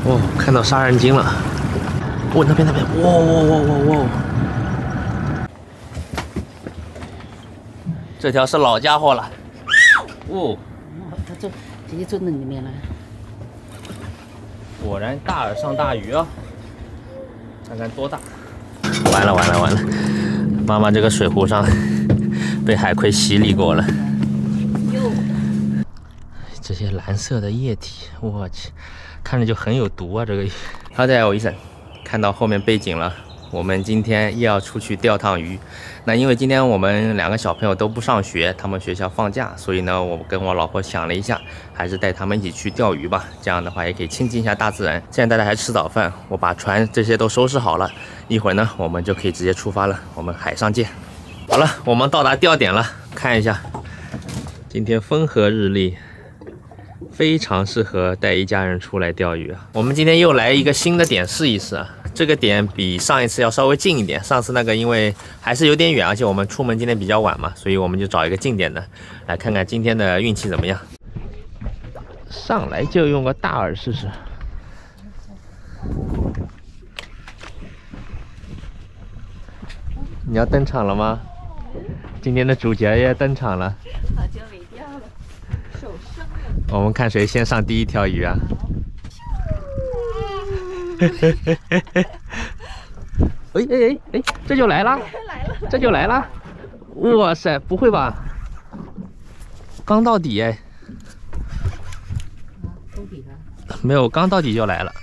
哦，看到杀人鲸了！哦，那边，哇！这条是老家伙了。哦， 它这直接钻到里面了。 果然大饵上大鱼啊！看看多大！完了！妈妈这个水壶上被海葵洗礼过了。这些蓝色的液体，我去，看着就很有毒啊！这个。好的，我医生，看到后面背景了。我们今天又要出去钓趟鱼。那因为今天我们2个小朋友都不上学，他们学校放假，所以呢，我跟我老婆想了一下，还是带他们一起去钓鱼吧。这样的话也可以亲近一下大自然。现在大家还吃早饭，我把船这些都收拾好了，一会儿呢，我们就可以直接出发了。我们海上见。好了，我们到达钓点了，看一下，今天风和日丽。非常适合带一家人出来钓鱼啊！我们今天又来一个新的点试一试啊！这个点比上一次要稍微近一点，上次那个因为还是有点远，而且我们出门今天比较晚嘛，所以我们就找一个近点的，来看看今天的运气怎么样。上来就用个大饵试试。你要登场了吗？今天的主角也登场了。 好久没钓了，手伤了。 我们看谁先上第一条鱼啊！哎，这就来了，这就来了！哇塞，不会吧？刚到底哎！ 兜底了？ 没有，刚到底就来了。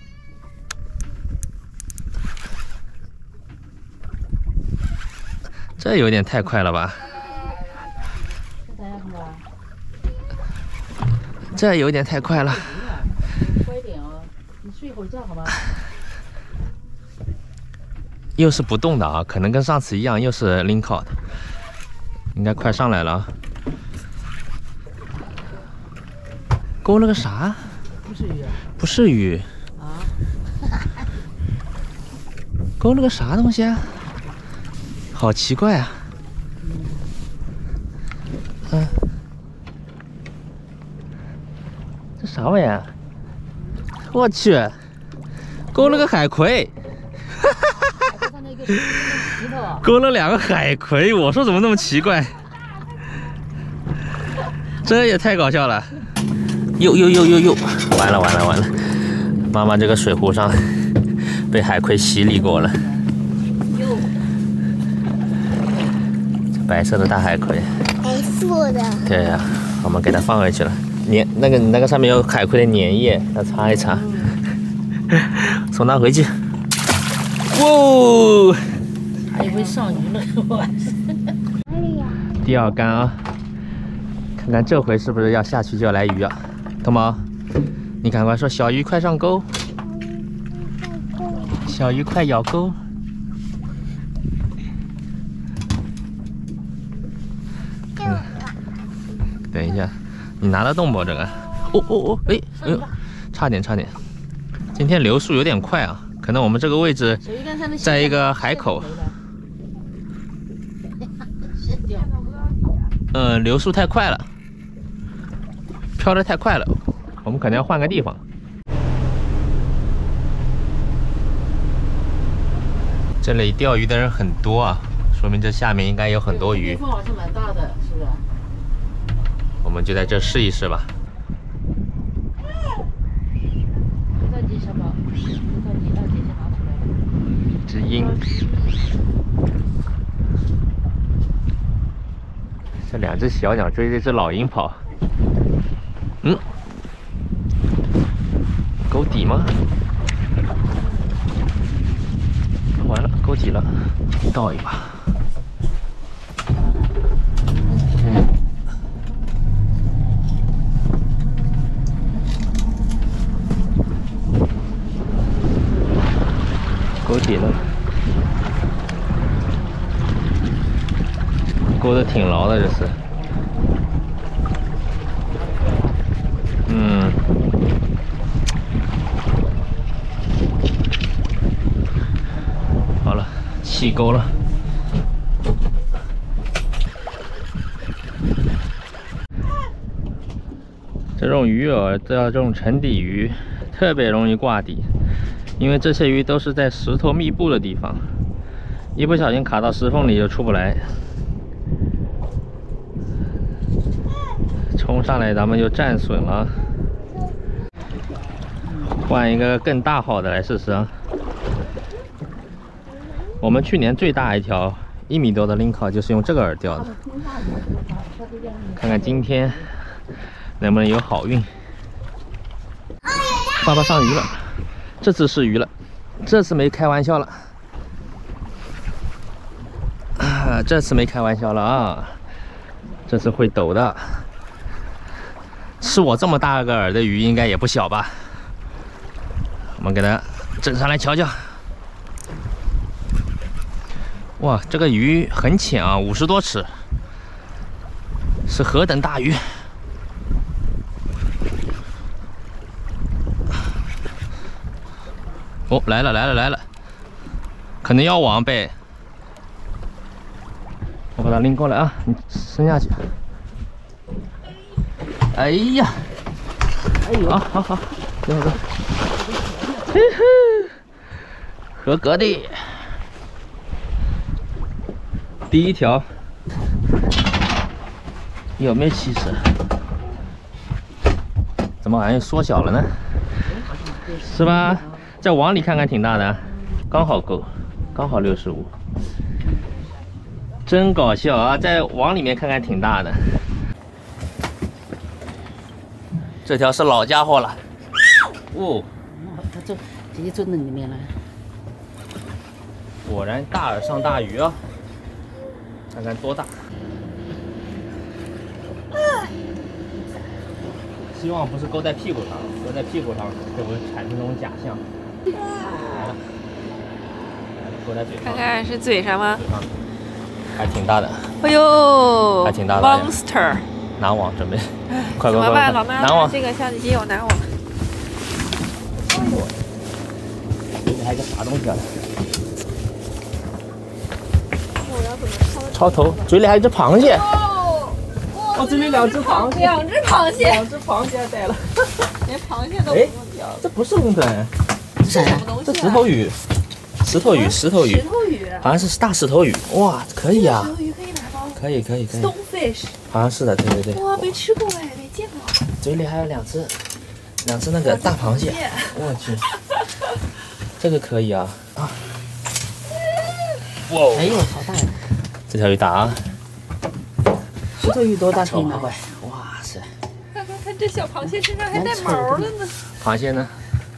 这有点太快了吧？这有点太快了。 快一点哦，你睡一会儿觉好吗？ 又是不动的啊，可能跟上次一样，又是 link out， 应该快上来了啊。勾了个啥？ 不是鱼。 不是鱼。 啊？ 勾了个啥东西啊？好奇怪啊。这啥玩意儿？我去，勾了个海葵。勾了2个海葵，我说怎么那么奇怪？这也太搞笑了！又，完了！妈妈这个水壶上被海葵洗礼过了。白色的大海葵。 白色的。 对呀，我们给它放回去了。那个上面有海葵的粘液，要擦一擦。送它回去。哇！ 还以为上鱼了，我。 第2竿啊，看看这回是不是要下去就要来鱼啊？东毛，你赶快说小鱼快上钩，小鱼快咬钩。等一下，你拿得动不这个？哎呦，差点！今天流速有点快啊，可能我们这个位置在一个海口。流速太快了，飘得太快了，我们可能要换个地方。这里钓鱼的人很多啊，说明这下面应该有很多鱼。 风好像蛮大的，是不是？ 我们就在这试一试吧。 不着急，小宝，不着急，让姐姐拿出来。 一只鹰。这2只小鸟追这只老鹰跑。钩底吗？完了，钩底了，倒一把。钩底了，勾得挺牢的，这是。好了，弃钩了。这种鱼饵都要这种沉底鱼， 特别容易挂底，因为这些鱼都是在石头密布的地方，一不小心卡到石缝里就出不来。冲上来咱们就战损了，换一个更大号的来试试啊。我们去年最大一条1米多的link cod就是用这个饵钓的，看看今天能不能有好运。爸爸上鱼了，这次是鱼了，这次没开玩笑了，这次没开玩笑了啊，这次会抖的。吃我这么大个饵的鱼应该也不小吧？我们给它整上来瞧瞧。哇，这个鱼很浅啊，50多尺，是何等大鱼！哦，来了来了来了，可能要网呗。我把它拎过来啊，你伸下去。哎呀，哎呦，好，等会儿，嘿嘿，合格的。第一条有没有气势？怎么好像又缩小了呢？是吧？在网里看看挺大的，刚好够，刚好65。真搞笑啊！在网里面看看挺大的。这条是老家伙了。哦， 它就直接钻到里面了。 果然大饵上大鱼啊！看看多大。希望不是勾在屁股上，勾在屁股上就会产生这种假象。来了，勾在嘴上。 看看是嘴上吗？ 嘴上，还挺大的。 哎呦， 还挺大的 Monster！ 拿网准备，快！ 怎么办？老妈， 拿网。 这个相机有拿网。 这里还有个啥东西啊？抄头，嘴里还有一只螃蟹。哦，嘴里2只螃蟹。 2只螃蟹。 2只螃蟹带了。 连螃蟹都不用钓。 这不是龙趸， 这是什么东西？ 这石头鱼。石头鱼。 石头鱼。 好像是大石头鱼。哇，可以啊。 石头鱼可以拿吗？ 可以。 Stonefish。 好像是的，对。 哇，没吃过哎，没见过。 嘴里还有2只那个大螃蟹。我去，这个可以啊。哇！ 哎呦，好大呀！ 这条鱼大啊！ 石头鱼多大可以拿？ 哇塞！ 看这小螃蟹身上还带毛了呢。 螃蟹呢？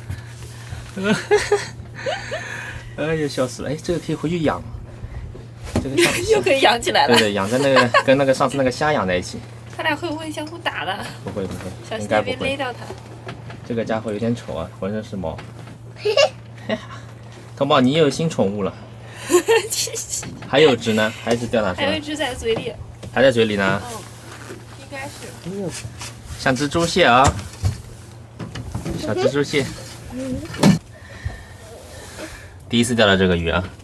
哎呀，笑死了！哎，这个可以回去养。这个又可以养起来了。 对，养在那个跟那个上次那个虾养在一起。 他俩会不会相互打的？ 不会， 小心应该不会。 别勒到它。 这个家伙有点丑啊，浑身是毛。童宝，你也有新宠物了。还有只呢？还有一只掉哪去了？ 还有一只在嘴里。 还在嘴里呢。 应该是。 哎呦， 像蜘蛛蟹啊，小蜘蛛蟹。第一次钓到这个鱼啊，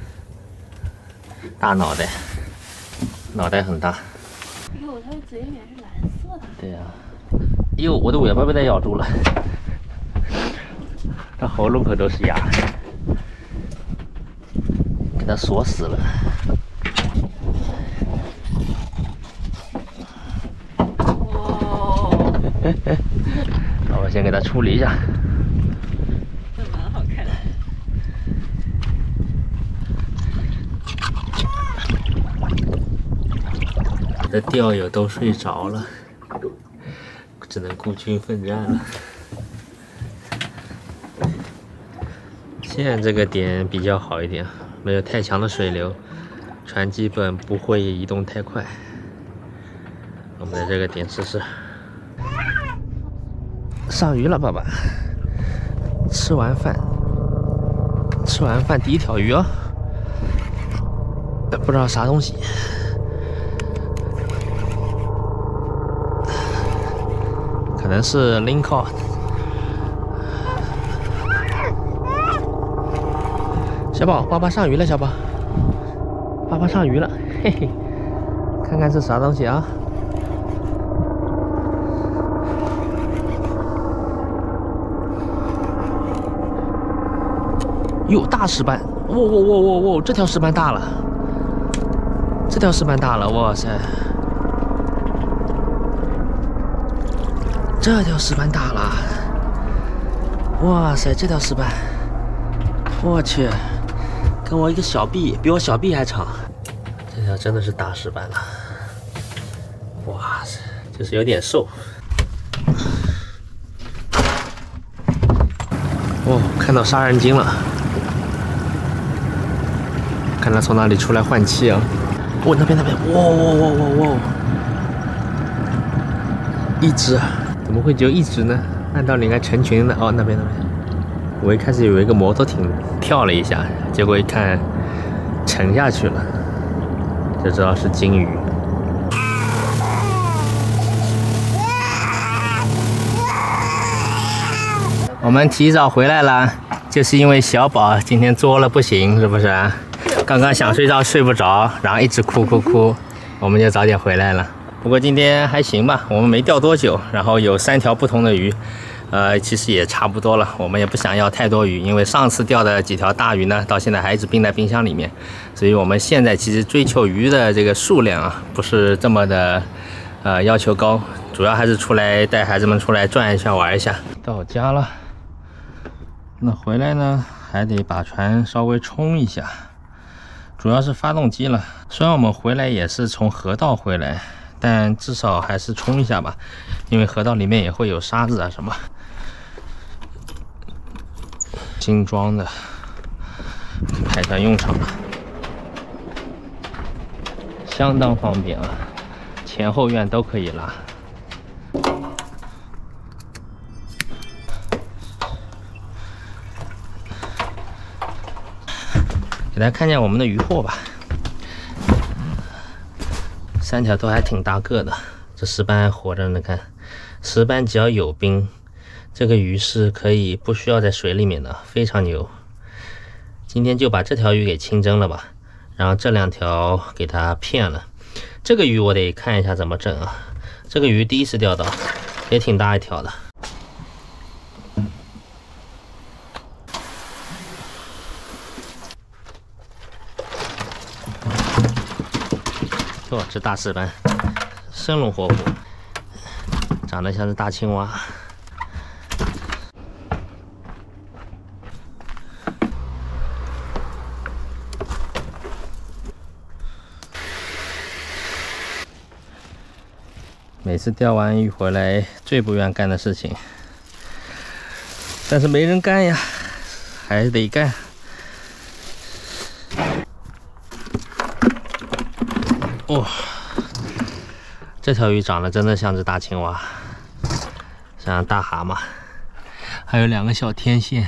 大脑袋，脑袋很大。 哟，它的嘴里面是蓝色的。 对呀。哟，我的尾巴被它咬住了，它喉咙可都是牙，给它锁死了。那我先给它处理一下。 这蛮好看的。 我的钓友都睡着了，只能孤军奋战了。现在这个点比较好一点，没有太强的水流，船基本不会移动太快。我们在这个点试试。上鱼了，爸爸。吃完饭第一条鱼哦，不知道啥东西。可能是 link cod。小宝，爸爸上鱼了，小宝，爸爸上鱼了，嘿嘿，看看是啥东西啊？ 哟，大石斑！哇！这条石斑大了，这条石斑大了，哇塞！这条石斑大了，哇塞！这条石斑，我去，跟我一个小臂，比我小臂还长。这条真的是大石斑了，哇塞，就是有点瘦。哦，看到杀人鲸了，看它从哪里出来换气啊！哦，那边，哇！一只，怎么会只有一只呢？按道理应该成群的。哦，那边。我一开始以为一个摩托艇跳了一下，结果一看沉下去了，就知道是鲸鱼。我们提早回来了，就是因为小宝今天作了不行，是不是？刚刚想睡觉睡不着，然后一直哭，我们就早点回来了。不过今天还行吧，我们没钓多久，然后有3条不同的鱼，其实也差不多了。我们也不想要太多鱼，因为上次钓的几条大鱼呢，到现在还一直冰在冰箱里面，所以我们现在其实追求鱼的这个数量啊，不是这么的要求高，主要还是出来带孩子们出来转一下玩一下。到家了。那回来呢，还得把船稍微冲一下，主要是发动机了。虽然我们回来也是从河道回来，但至少还是冲一下吧，因为河道里面也会有沙子啊什么。新装的，派上用场了，相当方便啊，前后院都可以拉。给大家看见我们的鱼货吧，3条都还挺大个的，这石斑还活着呢。看，石斑只要有冰，这个鱼是可以不需要在水里面的，非常牛。今天就把这条鱼给清蒸了吧，然后这2条给它片了。这个鱼我得看一下怎么整啊，这个鱼第一次钓到，也挺大一条的。这大石斑生龙活虎，长得像是大青蛙。每次钓完鱼回来，最不愿干的事情，但是没人干呀，还得干。哦，这条鱼长得真的像只大青蛙，像大蛤蟆，还有2个小天线，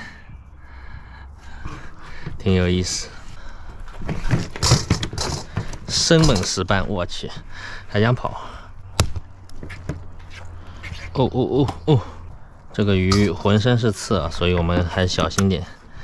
挺有意思。生猛石斑，我去，还想跑。哦，这个鱼浑身是刺啊，所以我们还是小心点。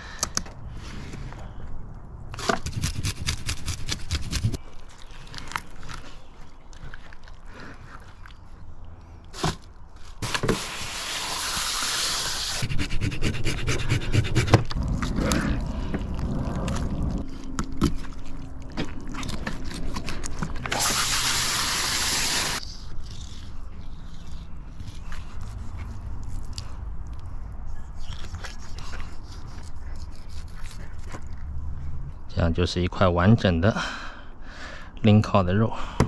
这样就是一块完整的零烤的肉。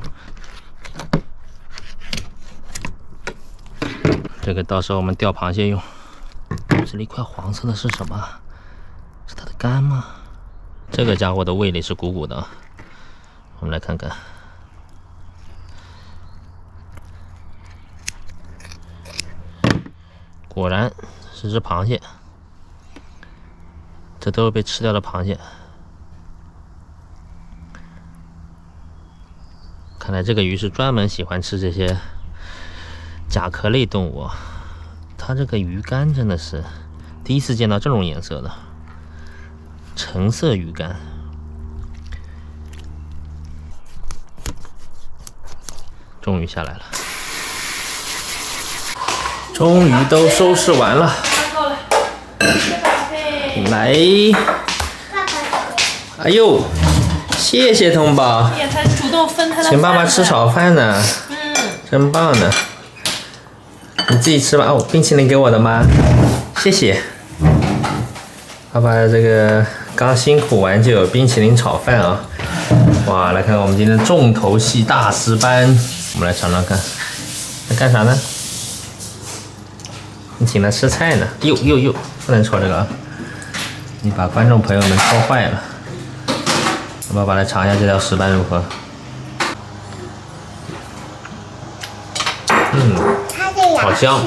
这个到时候我们钓螃蟹用。这里一块黄色的是什么？是它的肝吗？这个家伙的胃里是鼓鼓的。我们来看看。果然是只螃蟹，这都是被吃掉的螃蟹。看来这个鱼是专门喜欢吃这些甲壳类动物。它这个鱼竿真的是第一次见到这种颜色的橙色鱼竿。终于下来了，终于都收拾完了。来， 哎呦，谢谢童宝， 也才主动分他的。 请爸爸吃炒饭呢，真棒呢。你自己吃吧。哦，冰淇淋给我的吗？谢谢。爸爸这个刚辛苦完就有冰淇淋炒饭啊！哇，来看看我们今天重头戏大师班，我们来尝尝看，在干啥呢？你请他吃菜呢？呦，不能戳这个啊！你把观众朋友们戳坏了。我们把来尝一下这条石斑如何？好香。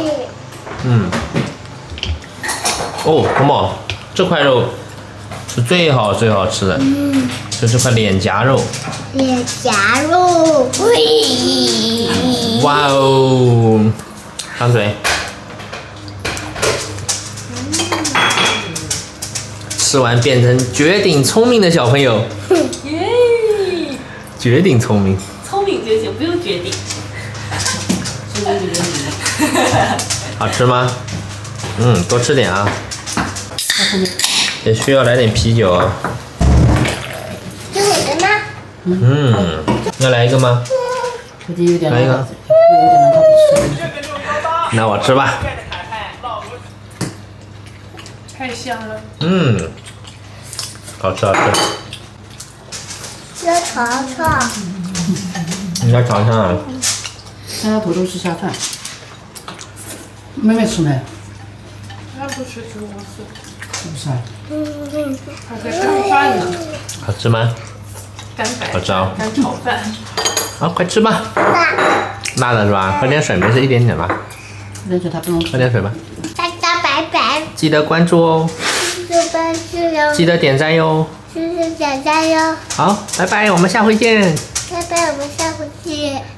哦，童宝，这块肉是最好吃的。就这块脸颊肉。 脸颊肉， 哇哦！张嘴。吃完变成绝顶聪明的小朋友。 耶！ 绝顶聪明。 聪明就行，不用决定。 好吃吗？多吃点啊。也需要来点啤酒啊。 是我的吗？ 要来一个吗？来一个。那我吃吧。 太香了。 好吃。 要尝尝。 你要尝尝啊？ 大家土豆吃下饭。妹妹吃没？ 他不吃猪肉丝， 是不是啊？ 还在干饭呢。 好吃吗？ 干白好吃啊！ 干炒饭。 好，快吃吧。辣的是吧？喝点水，没事，一点点吧。 冷水他不能吃。 喝点水吧。 大家拜拜， 记得关注哦， 就关注哟， 记得点赞哟。 谢谢点赞哟， 好，拜拜，我们下回见。 拜拜，我们下回见。